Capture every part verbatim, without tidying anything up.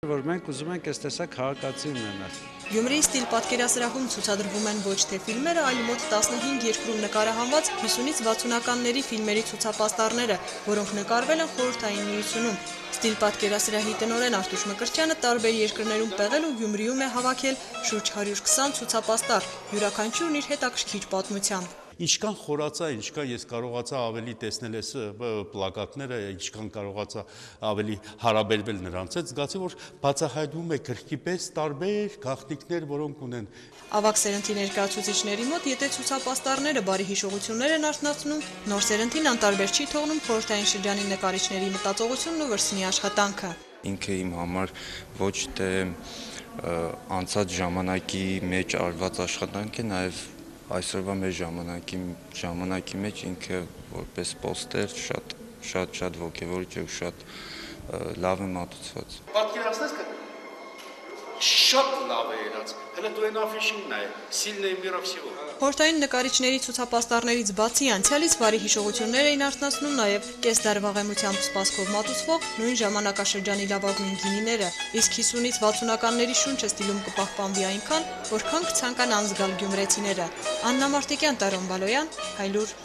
Որ մենք ուզում ենք այս տեսակ քաղաքացի ունենալ։ Գյումրիի ստիլ պատկերասրահում ցուցադրվում են ոչ թե ֆիլմերը, այլ մոտ տասնհինգ երկրում նկարահանված հիսունից վաթսունականների ֆիլմերի ցուցապաստառները, որոնք նկարվել են Խորհրդային Միությունում։ Ստիլ պատկերասրահի տնօրեն Արտուշ Մկրտչյանը տարբեր երկրներում տեղել ու Գյումրիում է հավաքել շուրջ հարյուր քսան ցուցապաստառ, յուրաքանչյուրն իր հետաքրքիր պատմությամբ։ Ինչքան խորացա, ինչքան ես կարողացա ավելի տեսնել այս պլակատները, ինչքան կարողացա ավելի հարաբերվել նրանց հետ, զգացի, որ բացահայտվում է գրքի պես տարբեր գաղտնիքներ, որոնք ունեն։ Ավագ սերնդի ներկայացուցիչների մոտ, եթե ցուցապաստառները բարի հիշողություններ են արթնացնում, նոր սերնդին անտարբեր չի թողնում խորհրդային շրջանի նկարիչների մտածողությունն ու վրսնի աշխատանքը։ Ինքը իմ համար ոչ թե անցած ժամանակի մեջ արված աշխատանք է, նաև այսօրվա մեր ժամանակի ժամանակի մեջ ինքը որպես պոստեր շատ շատ շատ ոգևորիչ է ու շատ լավ է մատուցված։ Պատկերացնես că շատ լավ է երած։ Հələ դու այն աֆիշին նայ, սիլնեի միրով всего։ Խորհրդային նկարիչների ցուցապաստառներից բացի անցյալից բարի հիշողություններ էին արթնացնում նաև կես դարվա ղեմությամբ սպասքով մատուցվող նույն ժամանակաշրջանի լավագույն գինիները, իսկ հիսունից վաթսունականների շունչը ստիլում կպահպանվի այնքան, որքան կցանկանան զգալ գյումրեցիները։ Աննա Մարտիկյան, Տարոն Բալոյան, Հայլուր։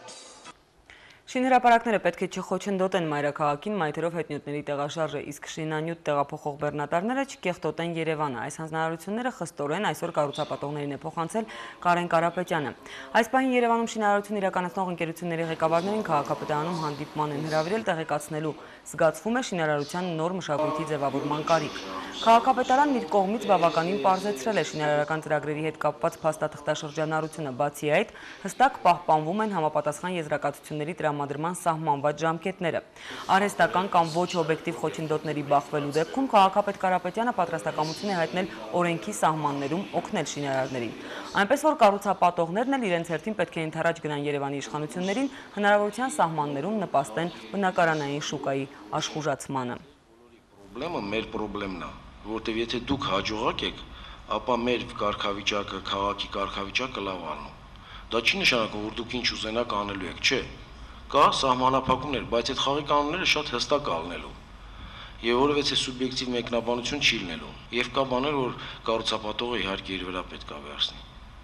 Շինհրապարակները պետք է չխոչընդոտեն մայրաքաղաքին մայթերով հետնյութների տեղաշարժը, իսկ շինանյութ տեղափոխող բեռնատարները չկեղտոտեն Երևանը։ Այս հանձնարարությունները խստորեն այսօր կառուցապատողներին է փոխանցել Կարեն Կարապետյանը։ Այս պահին Երևանում շինարարություն իրականացնող ընկերությունների ղեկավարներին քաղաքապետարանում հանդիպման են հրավիրել տեղեկացնելու, զգացվում է շինարարության նոր մշակույթի ձևավորման կարիք։ Քաղաքապետարանն իր կողմից բավականին պարզեցրել է շինարարական ծրագրերի հետ կապված փաստաթղթաշրջանառությունը, բացի այդ, հստակ պահպանվում են համապատասխան եզրակացությունների տրամադրման սահմանված ժամկետները։ Արհեստական կամ ոչ օբյեկտիվ խոչընդոտների բախվելու դեպքում քաղաքապետ Կարապետյանը պատրաստակամություն է հայտնել օրենքի սահմաններում օգնել շինարարներին։ Այնպես որ կառուցապատողներն էլ իրենց հերթին պետք է ընդառաջ գնան Երևանի իշխանություններին, հնարավորության սահմաններում նպաստեն բնակարանային շուկայի աշխուժացմանը։ Պրոբլեմը մեր պրոբլեմն է, որտեղ եթե դուք հաջողակ եք, ապա մեր կարգավիճակը, քաղաքի կարգավիճակը լավ անում։ Դա չի նշանակում, որ դուք ինչ ուզենաք անելու եք, չէ։ Կա սահմանափակումներ, բայց այդ խաղի կանոնները շատ հստակ ալնելու։ Եվ որևէ սուբյեկտիվ մեկնաբանություն չի լինելու։ Եվ կա բաներ, որ կառուցապատողը իհարկե իր վրա պետք է վերցնի։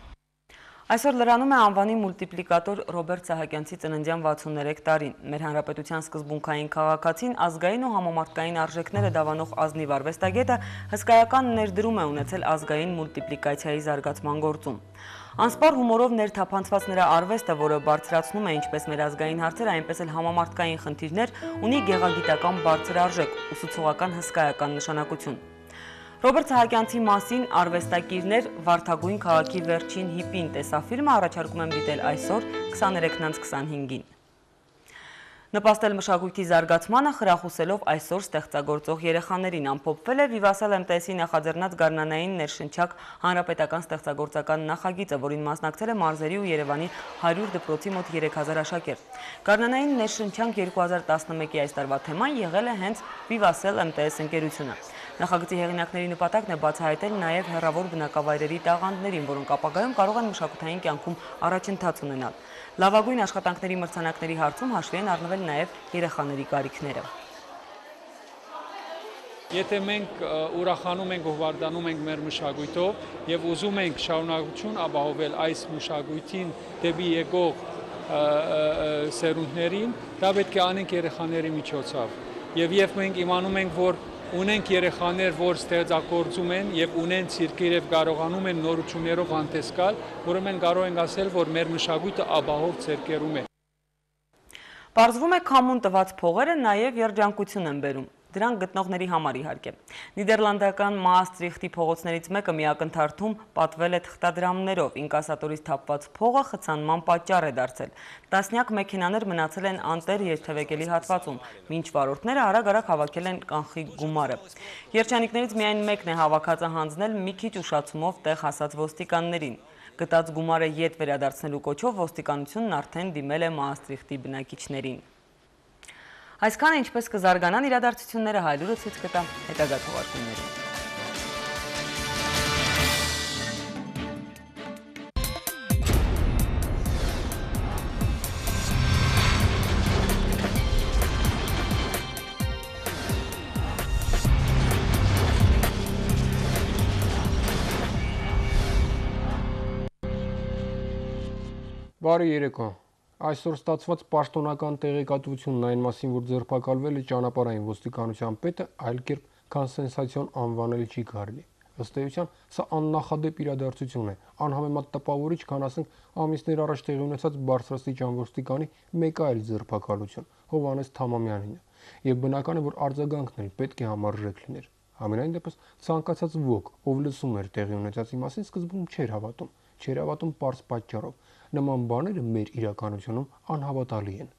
Այսօր լրանում է անվանի մուլտիպլիկատոր Ռոբերտ Սահակյանցի ծննդյան վաթսուններեք տարին։ Մեր հանրապետության սկզբունքային քաղաքացին ազգային ու համամարտկային արժեքները դավանող ազնիվ արվեստագետը հսկայական ներդրում է ունեցել ազգային մուլտիպլիկացիայի զարգացման գործում։ Անսպար հումորով ներթափանցված նրա արվեստը, որը բարձրացնում է ինչպես մեր ազգային հարցերը, այնպես էլ համամարտկային խնդիրներ, ունի գեղագիտական բարձր արժեք, ուսուցողական հսկայական նշանակություն։ Ռոբերտ Սահակյանցի մասին արվեստագիրներ Վարդագույն քաղաքի վերջին հիպին տեսաֆիլմը առաջարկում են դիտել այսօր քսաներեքից քսանհինգին։ Նպաստել մշակույթի զարգացմանը խրախուսելով այսօր ստեղծագործող երեխաներին ամփոփվել է Vivassal M T S-ի նախաձեռնած գարնանային ներշնչակ հանրապետական ստեղծագործական նախագիծը, որին մասնակցել է մարզերի ու Երևանի հարյուր դպրոցի մոտ երեք հազար աշակերտ։ Գարնանային ներշնչանք երկու հազար տասնմեկի այս տարվա թեման եղել է հենց Vivassal M T S ընկերությունը։ Նախագծի հեղինակների նպատակն է բացահայտել նաև հեռավոր բնակավայրերի տաղանդներին, որոնք ապագայում կարող են մշակութային կյանքում առաջընթաց ունենալ։ Լավագույն աշխատանքների մրցանակների հարցում հաշվի են առնվել նաև երեխաների կարիքները։ Եթե մենք ուրախանում ենք ու հվարդանում ենք մեր մշակույթով եւ ուզում ենք շարունակություն ապահովել այս մշակույթին դեպի եկող սերունդներին, դա պետք է անենք երեխաների միջոցով։ Եվ երբ մենք իմանում ենք, որ ունենք երեխաներ, որ ստեղծագործում են եւ ունեն ցիրկեր եւ կարողանում են նորություններով հանդես գալ, ուրեմն կարող ենք ասել, որ մեր մշակույթը ապահով ցերկերում է։ Պարզվում է քամուն տված փողերը նաև երջանկություն են բերում։ Դրանք գտնողների համար իհարկե։ Նիդերլանդական Մաստրիխտի փողոցներից մեկը մի ակնթարթում պատվել է թղթադրամներով, ինկասատորից թափված փողը խցանման պատճառ է դարձել։ Տասնյակ մեքենաներ մնացել են անտեր երթևեկելի հատվածում, մինչ վարորդները արագ-արագ հավաքել են կանխի գումարը։ Երջանիկներից միայն մեկն է հավաքածը հանձնել մի քիչ ուշացումով տեղ հասած ոստիկաններին։ Գտած գումարը ետ վերադարձնելու կոչով ոստիկանությունն արդեն դիմել է Մաստրիխտի բնակիչներին։ Այսքանը ինչպես կզարգանան իրադարձությունները Հայլուրը ցույց կտա հետագա թողարկումներում։ Բարի երեկո։ Այսօր ստացված պաշտոնական տեղեկատվությունն այն մասին, որ ձերբակալվել է ճանապարհային ոստիկանության պետը, այլ կերպ քան սենսացիոն անվանել չի կարելի։ Ըստ էության, սա աննախադեպ իրադարձություն է, անհամեմատ տպավորիչ, քան ասենք ամիսներ առաջ տեղի ունեցած բարձրաստիճան ոստիկանի մեկ այլ ձերբակալություն՝ Հովհաննես Թամամյանինը, եւ բնական է, որ արձագանքն էլ պետք է համարժեք լիներ։ Համենայն դեպս ցանկացած ոք, ով լսում էր տեղի ունեցածի մասին, սկզբում չէր հավատում, չէր հավատում պարզ պատճառով։ Նման բաները մեր իրականությունում անհավատալի են։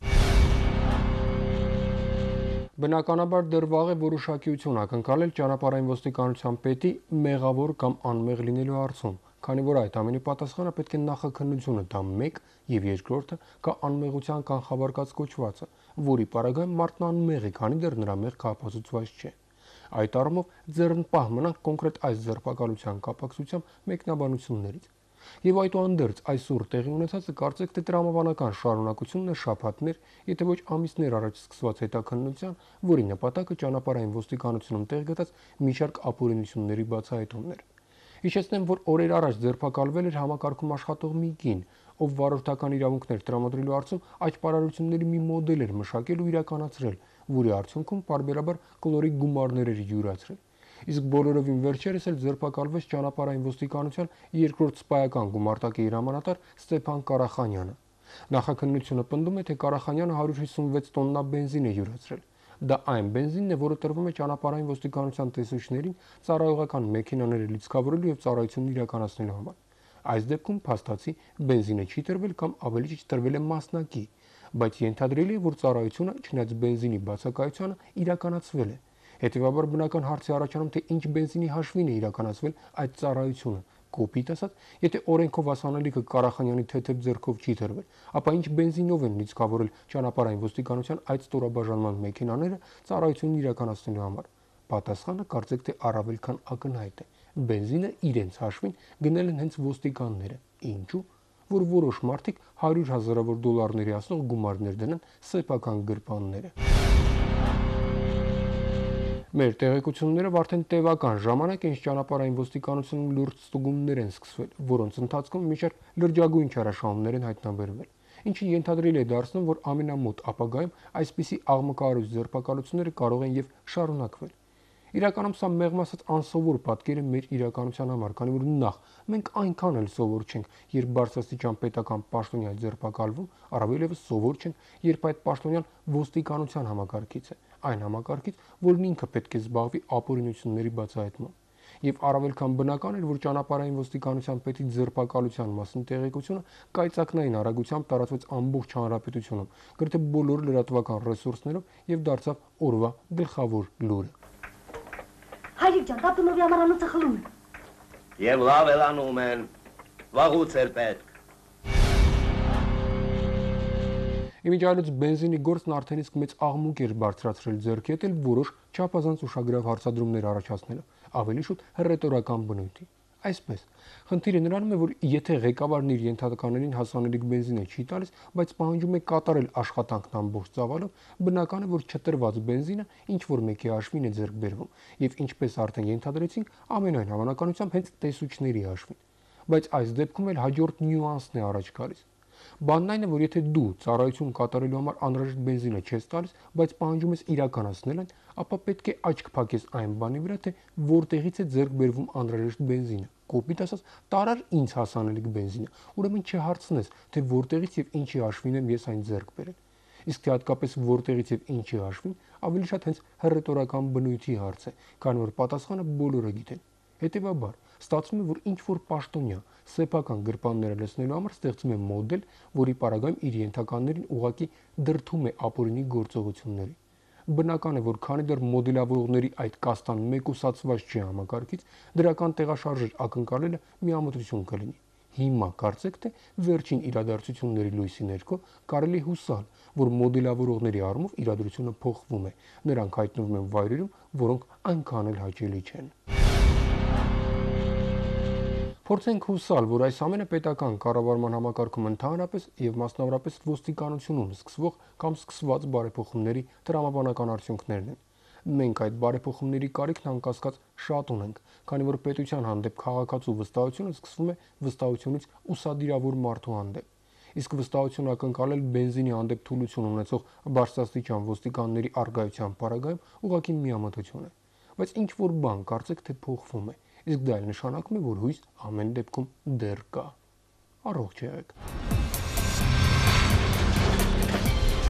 Բնականաբար դեռ վաղ է որոշակիություն ակնկալել ճանապարհային ոստիկանության պետի մեղավոր կամ անմեղ լինելու հարցում, քանի որ այդ ամենի պատասխանը պետք է նախաքննությունը տա մեկ եւ երկրորդը կա անմեղության կանխավարկած կոչվածը, որի պարագայում մարդն անմեղ է, քանի դեռ նրա մեղքը ապացուցված չէ։ Այդ առումով ձեռնպահ մնանք կոնկրետ այս ձերբակալության կապակցությամբ մեկնաբանություններից։ Եվ այդուհանդերձ այսօր տեղի ունեցածը կարծեք թե տրամաբանական շարունակությունն է շաբաթներ, եթե ոչ ամիսներ առաջ սկսված հետաքննության, որի նպատակը ճանապարհային ոստիկանությունում տեղ գտած մի շարք ապօրինությունների բացահայտումն էր։ Հիշեցնեմ, որ օրեր առաջ ձերբակալվել էր համակարգում աշխատող մի կին, ով վարորդական իրավունքներ տրամադրելու հարցում աճպարարությունների մի մոդել էր մշակել ու իրականացրել, որի արդյունքում պարբերաբար կլորիկ գումարներ էր յուրացրել։ Իսկ բոլորովին վերջերս էլ ձերբակալվեց ճանապարհային ոստիկանության երկրորդ սպայական գումարտակի հրամանատար Ստեփան Կարախանյանը։ Նախաքննությունը պնդում է, թե Կարախանյանը հարյուր հիսունվեց տոննա բենզին է յուրացրել։ Դա այն բենզինն է, որը տրվում է ճանապարհային ոստիկանության տեսուչներին ծառայողական մեքենաները լիցքավորելու եւ ծառայությունն իրականացնելու համար։ Այս դեպքում փաստացի բենզինը չի տրվել կամ ավելի ճիշտ տրվել է մասնակի, բայց ենթադրելի է, որ ծառայությունը, չնայած բենզինի բացակայությանը, իրականացվել է։ Հետևաբար բնական հարց է առաջանում, թե ինչ բենզինի հաշվին է իրականացվել այդ ծառայությունը։ Կոպիտ ասած, եթե օրենքով հասանելիքը Կարախանյանի թեթև ձեռքով չի տրվել, ապա ինչ բենզինով են լիցքավորել ճանապարհային ոստիկանության այդ ստորաբաժանման մեքենաները ծառայությունն իրականացնելու համար։ Պատասխանը կարծեք թե առավել քան ակնհայտ է։ Բենզինը իրենց հաշվին գնել են հենց ոստիկանները։ Ինչու՞։ Որ որոշ մարդիկ հարյուր հազարավոր դոլարների հասնող գումարներ դնեն սեփական գրպանները։ Մեր տեղեկություններով արդեն տևական ժամանակ ինչ ճանապարհային ոստիկանությունում լուրջ ստուգումներ են սկսվել, որոնց ընթացքում մի շարք լրջագույն չարաշահումներ են հայտնաբերվել, ինչը ենթադրել է դարձնում, որ ամենամոտ ապագայում այսպիսի աղմկահարույց ձերբակալությունները կարող են եւ շարունակվել։ Իրականում սա մեղմ ասած անսովոր պատկեր է մեր իրականության համար, քանի որ նախ մենք այնքան էլ սովոր չենք, երբ բարձրաստիճան պետական պաշտոնյա ձերբակալվում, առավել եւս սովոր չենք, երբ այդ պաշտոնյան ոստիկանության համակարգից է, այն համակարգից, որն ինքը պետք է զբաղվի ապօրինությունների բացահայտմամբ։ Եվ առավել քան բնական էր, որ ճանապարհային ոստիկանության պետի ձերբակալության մասին տեղեկությունը կայծակնային արագությամբ տարածվեց ամբողջ հանրապետությունում, գրեթե բոլոր լրատվական ռեսուրսներով եւ դարձավ օրվա գլխավոր լուրը։ Հայրիկ ջան, Տապտունովի համար անունը խլում են։ Եվ լավ էլ անում են, վաղուց էր պետք։ Իմիջիայլոց բենզինի գործն արդեն իսկ մեծ աղմուկ էր բարձրացրել ձեռքի հետ էլ որոշ չափազանց ուշագրավ հարցադրումներ առաջացնելով, ավելի շուտ հռետորական բնույթի։ Այսպես, խնդիրը նրանում է, որ եթե ղեկավարն իր ենթականերին հասանելիք բենզինը չի տալիս, բայց պահանջում է կատարել աշխատանքն ամբողջ ծավալով, բնական է, որ չտրված բենզինը ինչ որ մեկի հաշվին է ձեռք բերվում, եւ ինչպես արդեն ենթադրեցինք, ամենայն հավանականությամբ հենց տեսուչների հաշվին։ Բայց այս դեպքում էլ հաջորդ նյուանսն է առաջ գալիս։ Բանն այն է, որ եթե դու ծառայություն կատարելու համար անհրաժեշտ բենզինը չես տալիս, բայց պահանջում ես իրականացնել այն, ապա պետք է աչք փակես այն բանի վրա, թե որտեղից է ձեռք բերվում անհրաժեշտ բենզինը։ Կոպիտ ասած, տարար ինձ հասանելիք բենզինը, ուրեմն չհարցնես, թե որտեղից եւ ինչի հաշվին եմ ես այն ձեռք բերել։ Իսկ թե հատկապես որտեղից եւ ինչի հաշվին, ավելի շատ հենց հռետորական բնույթի հարց է, քանի որ պատասխանը բոլորը գիտեն։ Հետևաբար, ստացվում է, որ ինչ որ պաշտոնյա սեփական գրպանները լցնելու համար ստեղծում է մոդել, որի պարագայում իր ենթականներին ուղղակի դրդում է ապօրինի գործողությունների։ Բնական է, որ քանի դեռ մոդելավորողների այդ կաստան մեկուսացված չի համակարգից, դրական տեղաշարժեր ակնկալելը միամտություն կլինի։ Հիմա կարծեք թե վերջին իրադարձությունների լույսի ներքո կարելի հուսալ, որ մոդելավորողների առումով իրադրությունը փոխվում է, նրանք հայտնվում են վայրերում, որոնք այնքան էլ հաճելի չեն։ Փորձենք հուսալ, որ այս ամենը պետական կառավարման համակարգում ընդհանրապես եւ մասնավորապես ոստիկանությունում սկսվող կամ սկսված բարեփոխումների տրամաբանական արդյունքներն են։ Մենք այդ բարեփոխումների կարիքն անկասկած շատ ունենք, քանի որ պետության հանդեպ քաղաքացու վստահությունը սկսվում է վստահությունից ուսադիրավոր մարդու հանդեպ։ իսկ վստահություն ակնկալել բենզինի հանդեպ թուլություն ունեցող բարձրաստիճան ոստիկանների առկայության պարագայում ուղղակի միամտություն է։ Բայց ինչ որ բան կարծեք թե փոխվում է, իսկ դա էլ նշանակում է, որ հույս ամեն դեպքում դեռ կա։ Առողջ եղեք։